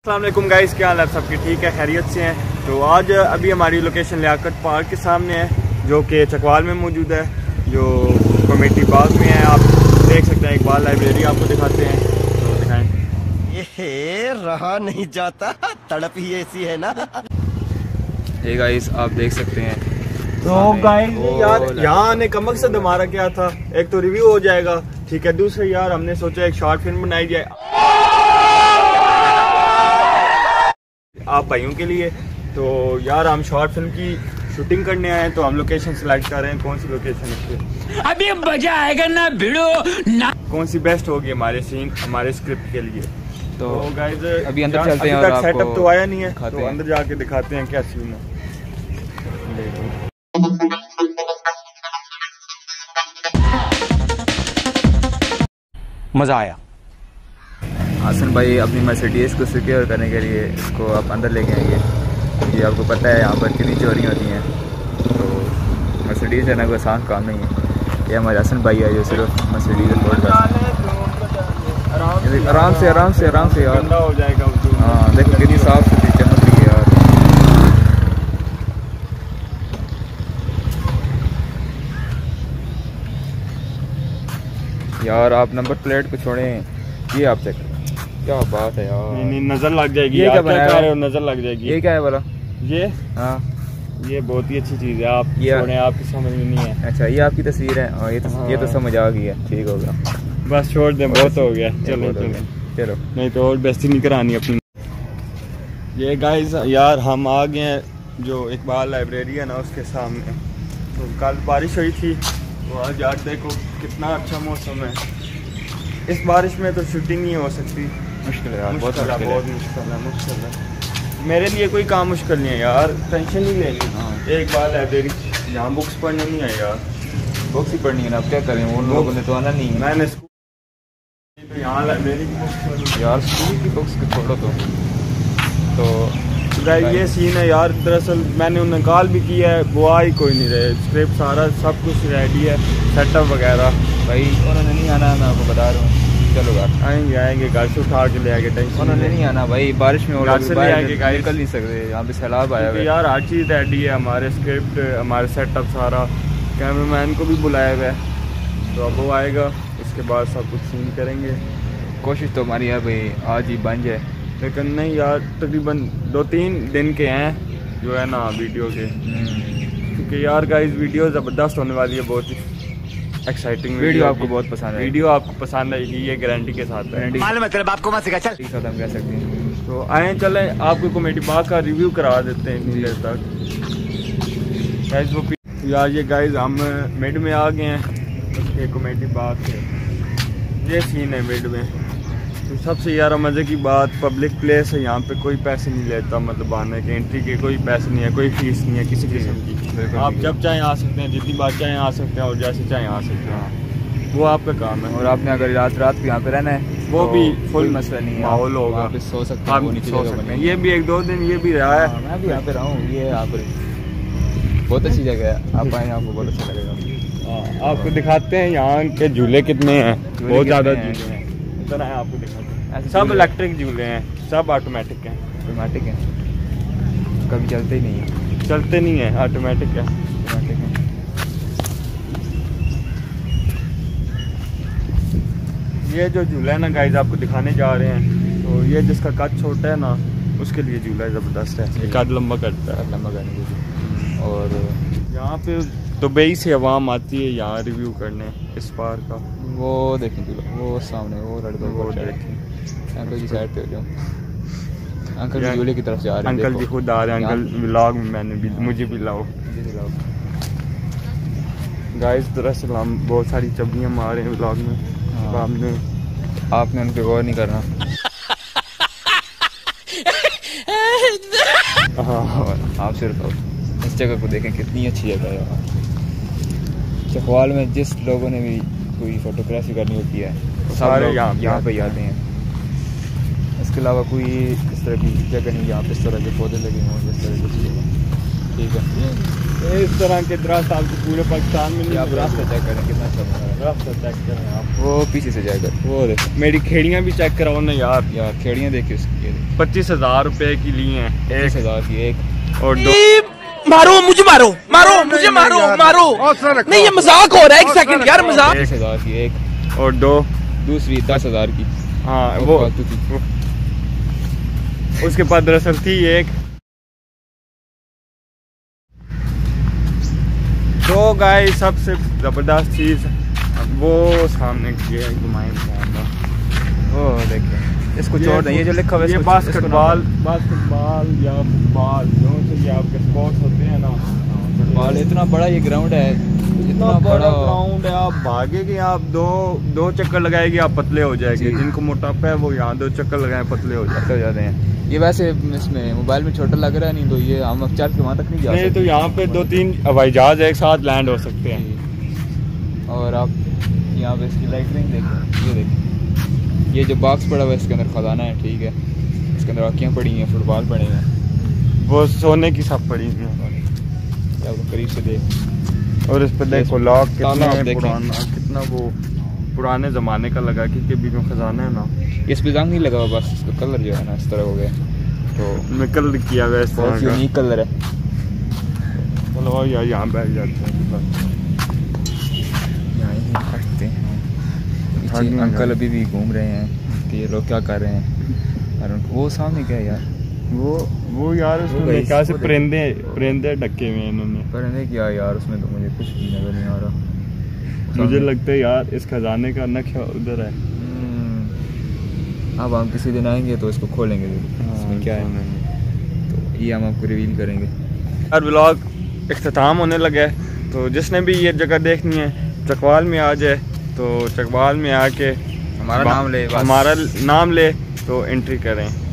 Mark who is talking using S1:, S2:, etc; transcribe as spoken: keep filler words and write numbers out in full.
S1: अस्सलाम वालेकुम गाइस, क्या हाल है? सबकी ठीक है, खैरियत से हैं। तो आज अभी हमारी लोकेशन लियाकत पार्क के सामने है, जो कि चकवाल में मौजूद है, जो कमेटी बाग में है। आप देख सकते हैं, इकबाल लाइब्रेरी आपको दिखाते हैं, तो दिखाएं।
S2: ये रहा नहीं जाता, तड़प ही ऐसी है ना।
S3: ये गाइस आप देख सकते हैं।
S1: तो गाइस यार, यहाँ आने का मकसद हमारा क्या था? एक तो रिव्यू हो जाएगा, ठीक है। दूसरा यार, हमने सोचा एक शॉर्ट फिल्म बनाई जाए आप भाइयों के लिए। तो यार, हम शॉर्ट फिल्म की शूटिंग करने आए हैं, तो हम लोकेशन सिलेक्ट कर रहे हैं। कौन सी लोकेशन है
S4: अभी मजा आएगा ना भिड़ो ना,
S1: कौन सी बेस्ट होगी हमारे सीन, हमारे स्क्रिप्ट के लिए।
S3: तो,
S1: तो गाइस
S3: अभी अंदर चलते हैं
S1: और
S3: और
S1: सेटअप तो आया नहीं है, तो
S3: हैं।
S1: अंदर जाके दिखाते हैं क्या सीन है।
S2: मजा आया।
S3: हासन भाई अपनी मर्सिडीज़ को सिक्योर करने के लिए इसको आप अंदर लेके आएंगे। ये आपको पता है यहाँ पर कितनी चोरी होती हैं, तो मर्सिडीज़ लेना कोई आसान काम नहीं है। ये हमारे हासन भाई है जो सिर्फ मर्सिडीज़ अफोर्ड कर आराम से आराम से आराम से यार
S1: हो जाएगा।
S3: हाँ देखो कितनी साफ सुथरी चमक रही है यार। यार आप नंबर प्लेट को छोड़ें, ये आप चेक, क्या बात है यार।
S1: नहीं, नहीं, नजर लग जाएगी।
S3: ये
S1: यार,
S3: क्या बनाया
S1: रहे हो? नजर लग जाएगी।
S3: ये क्या है बोला?
S1: ये
S3: हाँ
S1: ये बहुत ही अच्छी चीज़ है। आप
S3: ये-
S1: छोड़ें, आपकी समझ में नहीं है।
S3: अच्छा, ये आपकी तस्वीर है। और ये तो
S1: हाँ।
S3: ये तो समझ आ गई है, ठीक होगा।
S1: बस छोड़ दें, बहुत हो गया।
S3: ये
S1: चलो
S3: बहुत हो
S1: चलो,
S3: गया। चलो
S1: नहीं तो और बेइज्जती नहीं करानी अपनी। ये गाइस यार, हम आ गए हैं जो इकबाल लाइब्रेरी है ना, उसके सामने। तो कल बारिश हुई थी, तो आज यार देखो कितना अच्छा मौसम है। इस बारिश में तो शूटिंग नहीं हो सकती।
S3: मुश्किल है यार, बहुत
S1: मुश्किल है,
S3: मुश्किल
S1: बहुत
S3: है।
S1: मुश्किल है, मुश्किल है। मेरे लिए कोई काम मुश्किल नहीं है यार, टेंशन नहीं लेनी।
S3: हाँ।
S1: एक बार लाइब्रेरी यहाँ बुक्स पढ़ने नहीं है यार,
S3: बुक्स ही पढ़नी है ना, अब क्या करें, उन लोगों ने तो आना नहीं है।
S1: मैंने स्कूल तो यहाँ लाइब्रेरी की बुक्स पढ़ी
S3: यार स्कूल की बुक्स को छोड़ो तो तो
S1: गाइस, ये सीन है यार। दरअसल मैंने उन्हें कॉल भी किया है, वो आ ही कोई नहीं रहे। स्क्रिप्ट सारा सब कुछ रेडी है, सेटअप वगैरह।
S3: भाई उन्होंने नहीं आना, मैं आपको बता रहा हूँ। चलो यार,
S1: आएंगे आएंगे, घर से उठा के ले आएंगे, टेंशन
S3: उन्होंने नहीं आना भाई, बारिश में वो
S1: घर
S3: लोग
S1: से ले
S3: बाहर
S1: आएंगे, गाइस।
S3: निकल नहीं सकते, यहाँ पे सैलाब आया हुआ है।
S1: यार हर चीज़ रेडी है, हमारे स्क्रिप्ट, हमारे सेटअप सारा। कैमरामैन को भी बुलाया हुआ है, तो अब वो आएगा, उसके बाद सब कुछ सीन करेंगे।
S3: कोशिश तो हमारी है भाई आज ही बन जाए,
S1: लेकिन नहीं यार, तकरीबन दो तीन दिन के हैं जो है ना वीडियो के, क्योंकि यार गाइस वीडियो ज़बरदस्त होने वाली है, बहुत ही एक्साइटिंग
S3: वीडियो आपको बहुत पसंद है।
S1: वीडियो आपको पसंद आएगी, ये गारंटी के साथ है।
S2: मालूम है तेरे बाप को मत सिखा, चल।
S3: ठीक है, हम कह सकते हैं।
S1: तो आए चले, आपको कमेटी बाग का रिव्यू करा देते हैं इतनी देर तक। गाइस वो यार, ये गाइस हम मिड में आ गए हैं ये कमेटी बाग के। ये सीन है मिड में। तो सबसे यार मज़े की बात, पब्लिक प्लेस है, यहाँ पे कोई पैसे नहीं लेता, मतलब आने के एंट्री के कोई पैसे नहीं है, कोई फीस नहीं है किसी किस्म की। आप जब चाहें आ सकते हैं, जितनी बार चाहें आ सकते हैं, और जैसे चाहें आ सकते हैं, वो आपका काम है।
S3: और आपने अगर रात रात भी यहाँ पे रहना है
S1: वो
S3: तो
S1: भी
S3: कोई मसला नहीं है,
S1: माहौल होगा,
S3: वहाँ पे सो सकते हैं,
S1: आप
S3: वो नीचे
S1: सो
S3: जगह
S1: सकते हैं।
S3: बनी
S1: ये भी एक दो दिन ये भी रहा
S3: है।
S1: है।
S3: हाँ, मैं भी यहाँ पे रहा हूँ, ये यहाँ पर बहुत अच्छी जगह है, आप आए आपको बहुत अच्छा लगेगा।
S1: हाँ, आपको दिखाते हैं यहाँ के झूले कितने हैं, बहुत ज़्यादा
S3: कितने हैं?
S1: झूले हैं। इतना है, आपको दिखाते हैं।
S3: ऐसे
S1: सब
S3: झूले-
S1: इलेक्ट्रिक झूले हैं, सब ऑटोमेटिक हैं।
S3: ऑटोमेटिक है, कभी चलते ही नहीं है,
S1: चलते नहीं है, ऑटोमेटिक है।
S3: ऑटोमेटिक है।
S1: ये जो झूला है ना गाइस, आपको दिखाने जा रहे हैं, तो ये जिसका कद छोटा है ना, उसके लिए झूला ज़बरदस्त है, ये कद लंबा करता है।
S3: लंबा करने के लिए। और
S1: यहाँ पे दुबई से आवाम आती है यहाँ रिव्यू करने इस पार का।
S3: वो देखें चलो, वो सामने वो लड़का,
S1: वो
S3: वो
S1: देखें।
S3: अंकल जी साइड पे हो जाओ, अंकल जी
S1: यार,
S3: झूले की तरफ जा रहे हैं।
S1: अंकल जी
S3: देखो।
S1: खुद आ रहे हैं। अंकल व्लॉग में मैंने भी, मुझे भी लाओ
S3: जी दिलाओ।
S1: गाइस। दरअसल हम बहुत सारी चबलियाँ मार रहे हैं व्लॉग में,
S3: हाँ।
S1: तो आपने
S3: आपने उन पे गौर नहीं करना।
S1: हाँ,
S3: और आप सिर्फ इस जगह को देखें, कितनी अच्छी जगह है यहाँ। चकवाल में जिस लोगों ने भी कोई फोटोग्राफी करनी होती है, सब
S1: सारे
S3: लोग
S1: यहाँ पे
S3: यहाँ पे आते हैं। इसके अलावा कोई इस तरह की जगह नहीं जहाँ पे इस तरह के पौधे लगे हों, जिस तरह की जगह। ठीक है,
S1: इस तरह के दरख्त आपको पूरे पाकिस्तान में नहीं
S3: आप रास्ता
S1: मिलेंगे।
S3: चेक करें कितना अच्छा बना है।
S1: रास्ता चेक करें आप,
S3: वो पीछे से जाएगा,
S1: वो देखो। मेरी खेड़ियाँ भी चेक कराओ ना यार।
S3: यार खेड़ियाँ देखिए उसकी, ये देखिए।
S1: पच्चीस हजार रुपए की ली हैं,
S3: पच्चीस हजार की एक,
S1: और दो
S5: मारो मुझे मारो मारो मुझे मारो मारो नहीं, ये मजाक हो रहा है, एक सेकंड यार मजाक।
S3: पच्चीस हजार की एक,
S1: और दो
S3: दूसरी दस हजार की।
S1: हाँ वो,
S3: फालतू की।
S1: वो उसके पास दरअसल थी एक। तो गाइस सबसे जबरदस्त चीज वो सामने ये घुमाएंगे,
S3: वो देखिए इसको छोड़ दें, ये जो लिखा हुआ है
S1: ये
S3: इसको-
S1: बास्केटबॉल बास्केटबॉल या फुटबॉल जो से ये आपके स्पोर्ट्स होते हैं ना,
S3: फुटबॉल इतना बड़ा ये ग्राउंड है,
S1: इतना बड़ा ग्राउंड है, आप भागेंगे, आप दो दो चक्कर लगाएंगे आप पतले हो जाएंगे।
S3: जी।
S1: जिनको मोटापा है वो यहाँ दो चक्कर लगाए पतले हो जाते
S3: हो जाते हैं। ये वैसे इसमें मोबाइल में छोटा लग रहा है, नहीं तो ये हम अब चल के वहाँ तक नहीं जा
S1: नहीं
S3: सकते।
S1: तो यहाँ पे दो तीन हवाई जहाज एक साथ लैंड हो सकते हैं।
S3: और आप यहाँ पे इसकी लाइटनिंग देखें, ये देखें, ये जो बॉक्स पड़ा हुआ है इसके अंदर खजाना है, ठीक है, इसके अंदर हॉकियाँ पड़ी हैं, फुटबॉल पड़े हैं,
S1: वो सोने की सब पड़ी हुई हैं।
S3: आप करीब से देख,
S1: और इस पे देखो लॉक कितना
S3: ताला आप
S1: है
S3: देखें।
S1: पुराना, कितना वो पुराने जमाने का लगा, क्योंकि बीच में खजाना है ना,
S3: इस पे जंग नहीं लगा हुआ, बस इसका कलर जो है ना इस तरह हो गया, तो
S1: निकल किया हुआ है इस
S3: बहुत
S1: तरह का।
S3: यूनिक कलर है।
S1: चलो यार यहाँ बैठ जाते हैं।
S3: यहाँ ही फटते हैं।
S1: हाँ
S3: पीछे
S1: जी,
S3: अंकल
S1: हाँ।
S3: अभी भी घूम रहे हैं कि ये लोग क्या कर रहे हैं। और वो सामने क्या है यार,
S1: वो वो यार
S3: वो
S1: उसमें
S3: गई,
S1: क्या से
S3: वो देख।
S1: परिंदे परिंदे ढके हुए हैं इन्होंने।
S3: पर नहीं किया यार, उसमें तो मुझे कुछ भी नजर नहीं आ रहा।
S1: मुझे
S3: सामने-
S1: लगता है यार इस खजाने का नक्शा उधर है।
S3: हम्म, अब हम किसी दिन आएंगे तो इसको खोलेंगे जरूर, इसमें क्या है तो ये हम आपको रिवील करेंगे।
S1: यार व्लॉग इख्तिताम होने लगा है, तो जिसने भी ये जगह देखनी है चकवाल में आ जाए, तो चकवाल में आके
S3: हमारा नाम ले बस।
S1: हमारा नाम ले तो एंट्री करें।